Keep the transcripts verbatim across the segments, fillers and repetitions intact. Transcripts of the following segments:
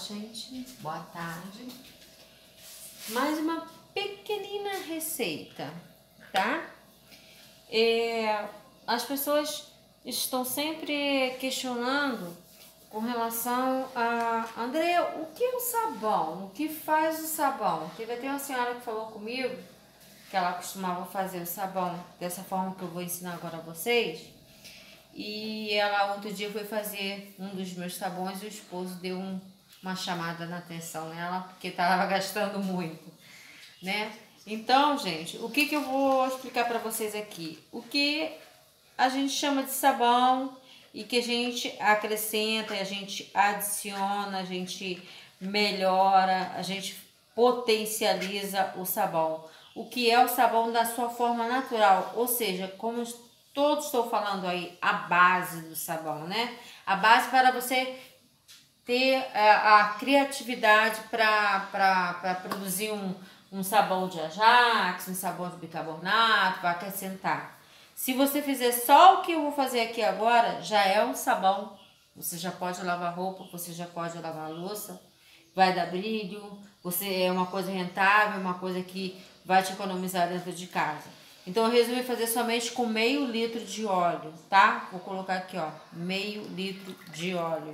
gente, boa tarde. Mais uma pequenina receita, tá? É, as pessoas estão sempre questionando com relação a... André, o que é o sabão? O que faz o sabão? Teve até uma senhora que falou comigo que ela costumava fazer o sabão dessa forma que eu vou ensinar agora a vocês. E ela outro dia foi fazer um dos meus sabões e o esposo deu um, uma chamada na atenção nela porque estava gastando muito, né? Então, gente, o que, que eu vou explicar para vocês aqui? O que a gente chama de sabão e que a gente acrescenta, a gente adiciona, a gente melhora, a gente potencializa o sabão. O que é o sabão da sua forma natural, ou seja, como todos estou falando aí, a base do sabão, né? A base para você ter a, a criatividade para produzir um, um sabão de Ajax, um sabão de bicarbonato, para acrescentar. Se você fizer só o que eu vou fazer aqui agora, já é um sabão. Você já pode lavar roupa, você já pode lavar a louça, vai dar brilho, você é uma coisa rentável, uma coisa que vai te economizar dentro de casa. Então eu resolvi fazer somente com meio litro de óleo, tá? Vou colocar aqui, ó, meio litro de óleo.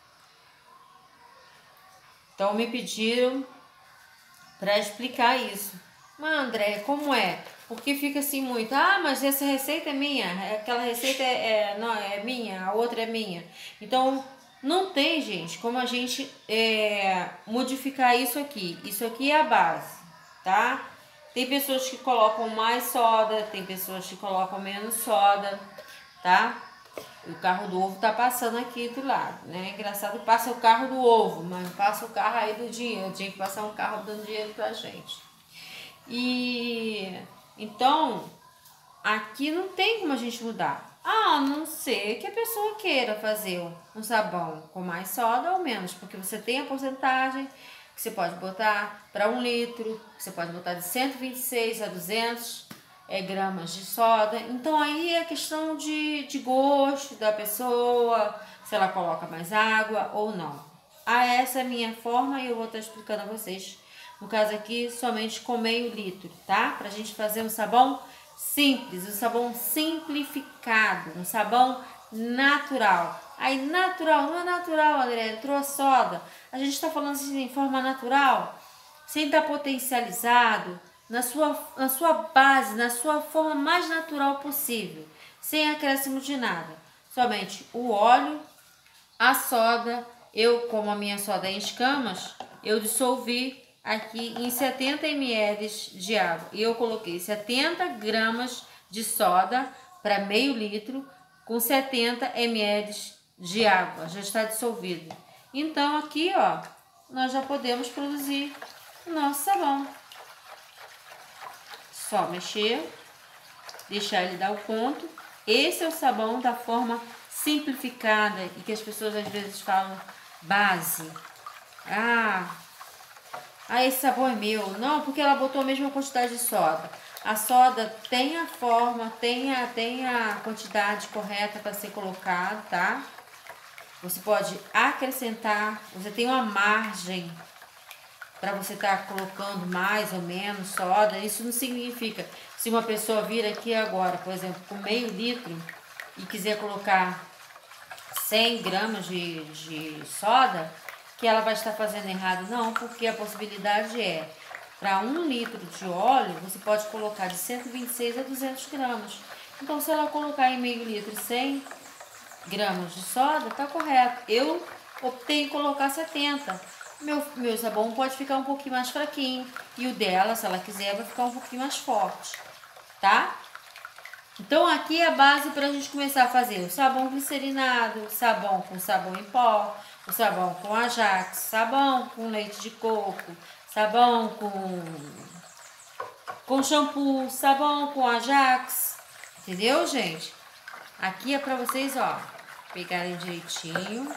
Então me pediram para explicar isso. Mas André, como é? Porque fica assim muito, ah, mas essa receita é minha, aquela receita é, é, não, é minha, a outra é minha. Então não tem, gente, como a gente é, modificar isso aqui. Isso aqui é a base, tá? Tem pessoas que colocam mais soda, tem pessoas que colocam menos soda, tá? O carro do ovo tá passando aqui do lado, né? Engraçado, passa o carro do ovo, mas passa o carro aí do dinheiro. Tinha que passar um carro dando dinheiro pra gente. E então, aqui não tem como a gente mudar. A não ser que a pessoa queira fazer um sabão com mais soda ou menos, porque você tem a porcentagem que você pode botar para um litro, você pode botar de cento e vinte e seis a duzentos é, gramas de soda. Então aí é questão de, de gosto da pessoa, se ela coloca mais água ou não. Ah, essa é a minha forma e eu vou estar explicando a vocês. No caso aqui, somente com meio litro, tá? Pra gente fazer um sabão simples, um sabão simplificado, um sabão natural. Aí, natural, não é natural, André, entrou a soda. A gente tá falando assim, de forma natural, sem estar potencializado, na sua, na sua base, na sua forma mais natural possível, sem acréscimo de nada. Somente o óleo, a soda. Eu, como a minha soda é em escamas, eu dissolvi aqui em setenta mililitros de água. E eu coloquei setenta gramas de soda para meio litro com setenta mililitros de água. Já está dissolvido. Então aqui, ó, nós já podemos produzir o nosso sabão. Só mexer, deixar ele dar o ponto. Esse é o sabão da forma simplificada e que as pessoas às vezes falam base. Ah, ah, esse sabão é meu. Não, porque ela botou a mesma quantidade de soda. A soda tem a forma, tem a, tem a quantidade correta para ser colocada, tá? Você pode acrescentar, você tem uma margem para você estar tá colocando mais ou menos soda. Isso não significa, se uma pessoa vir aqui agora, por exemplo, com meio litro e quiser colocar cem gramas de, de soda, que ela vai estar fazendo errado. Não, porque a possibilidade é, para um litro de óleo, você pode colocar de cento e vinte e seis a duzentos gramas. Então, se ela colocar em meio litro cem gramas de soda, tá correto. Eu optei em colocar setenta. Meu, meu sabão pode ficar um pouquinho mais fraquinho. E o dela, se ela quiser, vai ficar um pouquinho mais forte, tá? Então, aqui é a base para a gente começar a fazer o sabão glicerinado, o sabão com sabão em pó, o sabão com Ajax, sabão com leite de coco, sabão com, com shampoo, sabão com Ajax, entendeu, gente? Aqui é para vocês, ó, pegarem direitinho.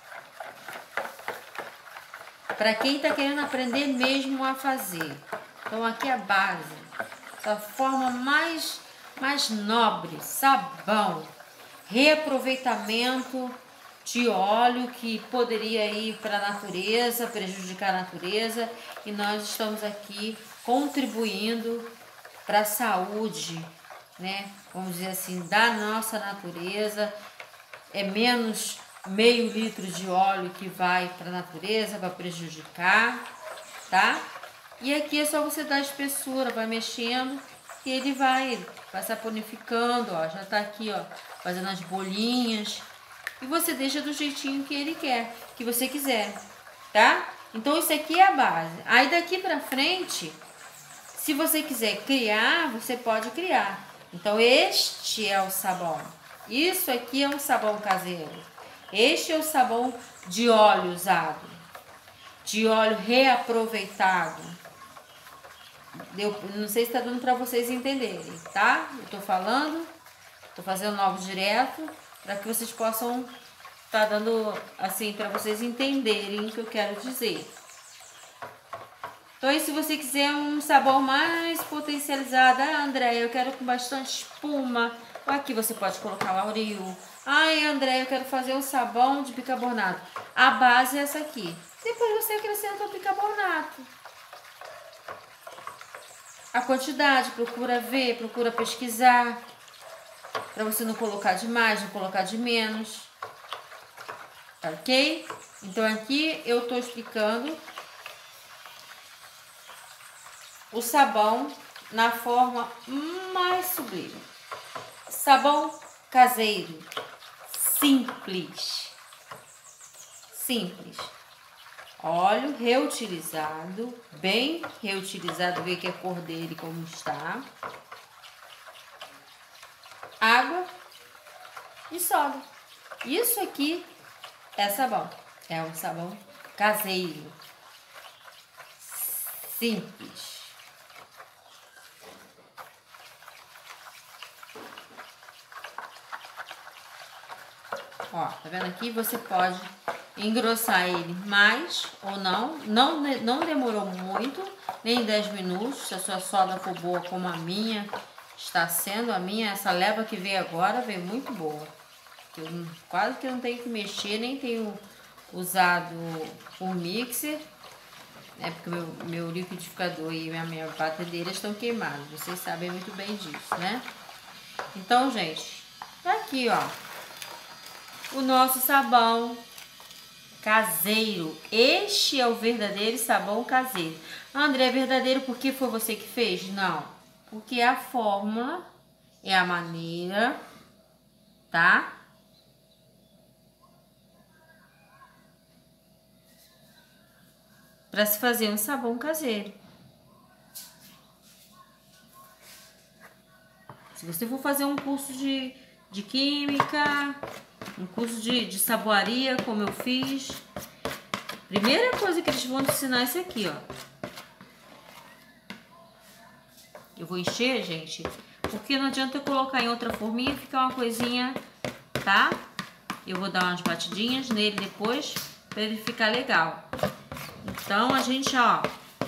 Para quem tá querendo aprender mesmo a fazer. Então, aqui é a base, a forma mais... mais nobre, sabão, reaproveitamento de óleo que poderia ir para a natureza, prejudicar a natureza, e nós estamos aqui contribuindo para a saúde, né? Vamos dizer assim, da nossa natureza. É menos meio litro de óleo que vai para a natureza, vai prejudicar, tá? E aqui é só você dar espessura, vai mexendo e ele vai, vai saponificando, ó, já tá aqui, ó, fazendo as bolinhas. E você deixa do jeitinho que ele quer, que você quiser, tá? Então isso aqui é a base. Aí daqui pra frente, se você quiser criar, você pode criar. Então este é o sabão. Isso aqui é um sabão caseiro. Este é o sabão de óleo usado, de óleo reaproveitado. Eu não sei se está dando para vocês entenderem, tá? Eu tô falando, tô fazendo algo direto para que vocês possam estar tá dando assim para vocês entenderem o que eu quero dizer. Então, aí, se você quiser um sabão mais potencializado, ah, André, eu quero com bastante espuma. Aqui você pode colocar lauril. Ai, André, eu quero fazer um sabão de bicarbonato. A base é essa aqui. Depois você acrescenta o bicarbonato. A quantidade, procura ver, procura pesquisar. Para você não colocar de mais, não colocar de menos. Ok? Então aqui eu estou explicando o sabão na forma mais sublime. Sabão caseiro, simples, simples. Óleo reutilizado, bem reutilizado, ver que a cor dele como está. Água e soda. Isso aqui é sabão, é um sabão caseiro, simples. Ó, tá vendo aqui? Você pode engrossar ele mais ou não. Não, não demorou muito, nem dez minutos. Se a sua soda for boa como a minha está sendo, a minha, essa leva que veio agora, veio muito boa. Eu quase que eu não tenho que mexer, nem tenho usado o mixer, né? Porque meu, meu liquidificador e a minha batedeira estão queimados. Vocês sabem muito bem disso, né? Então, gente, tá aqui, ó, o nosso sabão caseiro. Este é o verdadeiro sabão caseiro. André, é verdadeiro porque foi você que fez? Não. Porque a fórmula é a maneira, tá? Para se fazer um sabão caseiro. Se você for fazer um curso de, de química, um curso de, de saboaria, como eu fiz, primeira coisa que eles vão te ensinar é isso aqui, ó. Eu vou encher, gente, porque não adianta eu colocar em outra forminha e ficar uma coisinha, tá? Eu vou dar umas batidinhas nele depois, para ele ficar legal. Então, a gente, ó,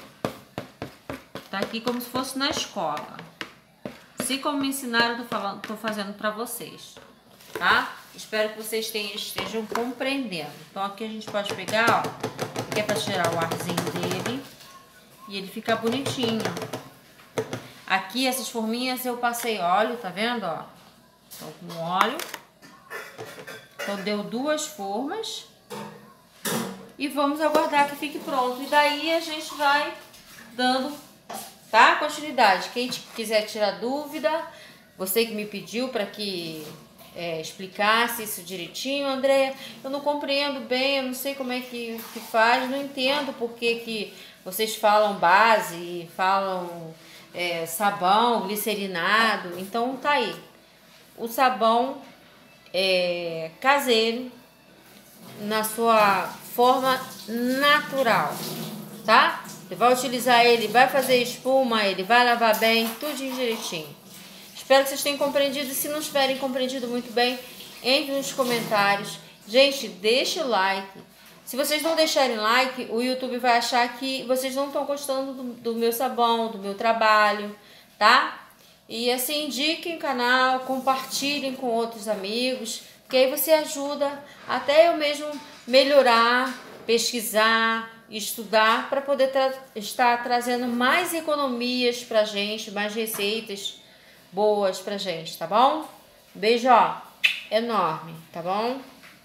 tá aqui como se fosse na escola. Assim como me ensinaram, eu tô, falando, tô fazendo pra vocês, tá? Espero que vocês tenham, estejam compreendendo. Então, aqui a gente pode pegar, ó, que é pra tirar o arzinho dele e ele ficar bonitinho. Aqui, essas forminhas, eu passei óleo, tá vendo, ó? Então, com óleo. Então, deu duas formas. E vamos aguardar que fique pronto. E daí a gente vai dando, tá? Continuidade. Quem quiser tirar dúvida, você que me pediu para que é, explicasse isso direitinho, Andréia, eu não compreendo bem, eu não sei como é que, que faz, não entendo por que, que vocês falam base, falam é, sabão, glicerinado. Então tá aí. O sabão é, caseiro na sua forma natural, tá? Você vai utilizar ele, vai fazer espuma, ele vai lavar bem, tudo direitinho. Espero que vocês tenham compreendido. Se não tiverem compreendido muito bem, entre nos comentários. Gente, deixa o like. Se vocês não deixarem like, o YouTube vai achar que vocês não estão gostando do, do meu sabão, do meu trabalho, tá? E assim, indiquem o canal, compartilhem com outros amigos, que aí você ajuda até eu mesmo melhorar, pesquisar, estudar para poder tra estar trazendo mais economias pra gente, mais receitas boas pra gente, tá bom? Beijo, ó, enorme, tá bom?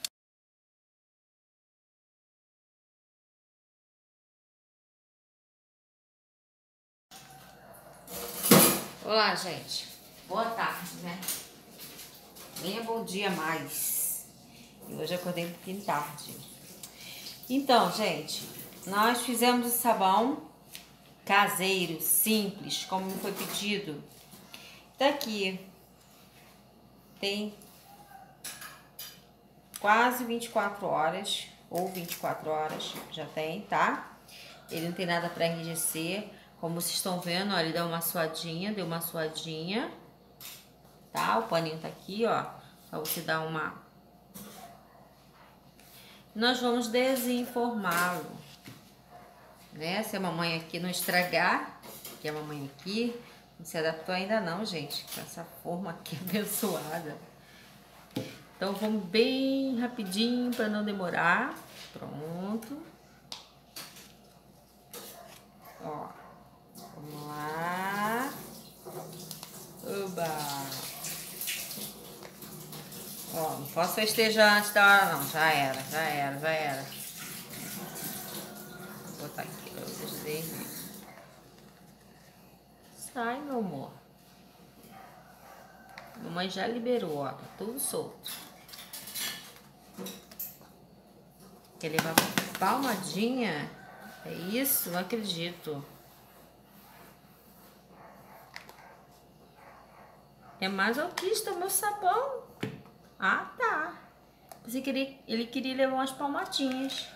Olá, gente. Boa tarde, né? Nem é bom dia mais. E hoje eu acordei um pouquinho tarde. Então, gente, nós fizemos o sabão caseiro, simples, como foi pedido. Tá aqui. Tem quase vinte e quatro horas, ou vinte e quatro horas, já tem, tá? Ele não tem nada para enrijecer. Como vocês estão vendo, ó, ele deu uma suadinha, deu uma suadinha, tá? O paninho tá aqui, ó, pra você dar uma... Nós vamos desenformá-lo, né? Se a mamãe aqui não estragar, que a mamãe aqui não se adaptou ainda não, gente, com essa forma aqui abençoada. Então vamos bem rapidinho para não demorar. Pronto. Ó, vamos lá. Oba! Ó, não posso festejar antes da hora não. Já era, já era, já era. Vou botar aqui pra vocês verem. Sai, meu amor. Mamãe já liberou, ó. Tá tudo solto. Quer levar uma palmadinha? É isso? Não acredito. É mais autista o meu sabão. Ah, tá. Pensei que ele, ele queria levar umas palmadinhas.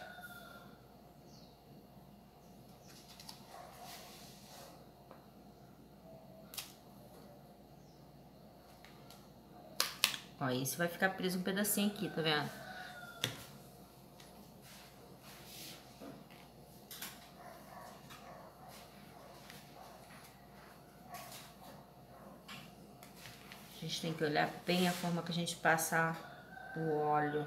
Ó, esse vai ficar preso um pedacinho aqui, tá vendo? A gente tem que olhar bem a forma que a gente passa o óleo.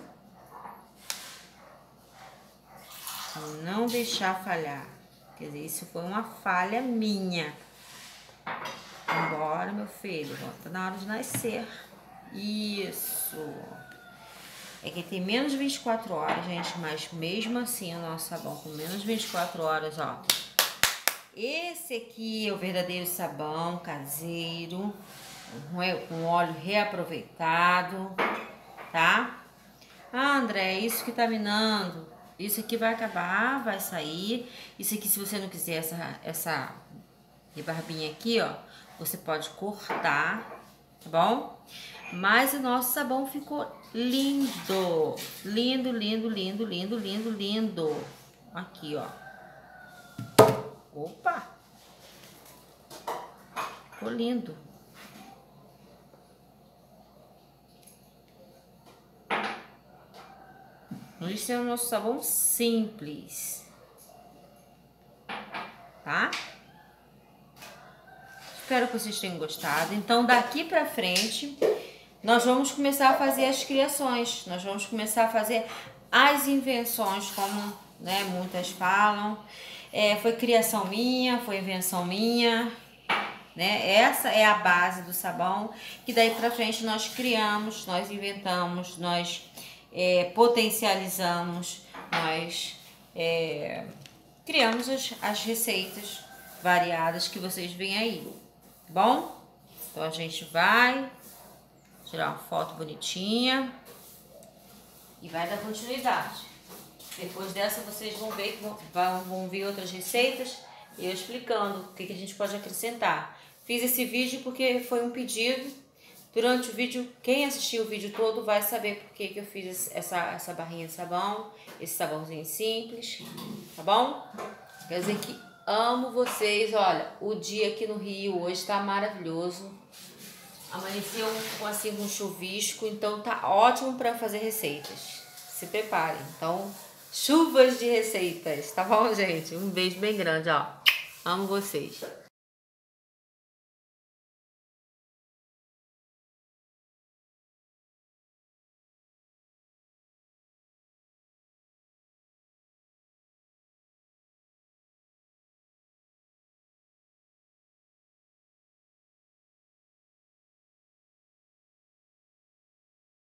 Não deixar falhar. Quer dizer, isso foi uma falha minha. Vambora, meu filho. Tá na hora de nascer. Isso. É que tem menos de vinte e quatro horas, gente. Mas mesmo assim, o nosso sabão com menos de vinte e quatro horas, ó. Esse aqui é o verdadeiro sabão caseiro. Com óleo reaproveitado, tá? Ah, André, isso que tá minando. Isso aqui vai acabar, vai sair. Isso aqui, se você não quiser essa, essa rebarbinha aqui, ó, você pode cortar, tá bom? Mas o nosso sabão ficou lindo. Lindo, lindo, lindo, lindo, lindo, lindo. Aqui, ó. Opa! Ficou lindo. Esse é o nosso sabão simples, tá? Espero que vocês tenham gostado. Então, daqui pra frente, nós vamos começar a fazer as criações. Nós vamos começar a fazer as invenções, como, né, muitas falam. É, foi criação minha, foi invenção minha, né? Essa é a base do sabão, que daí pra frente nós criamos, nós inventamos, nós... É, potencializamos, nós é, criamos as, as receitas variadas que vocês veem aí, tá bom? Então a gente vai tirar uma foto bonitinha e vai dar continuidade. Depois dessa vocês vão ver que vão, vão, vão ver outras receitas e eu explicando o que, que a gente pode acrescentar. Fiz esse vídeo porque foi um pedido. Durante o vídeo, quem assistiu o vídeo todo vai saber por que que eu fiz essa, essa barrinha de sabão, esse sabãozinho simples, tá bom? Quer dizer que amo vocês. Olha, o dia aqui no Rio hoje tá maravilhoso. Amanheceu com assim um chuvisco, então tá ótimo para fazer receitas. Se preparem. Então, chuvas de receitas, tá bom, gente? Um beijo bem grande, ó. Amo vocês.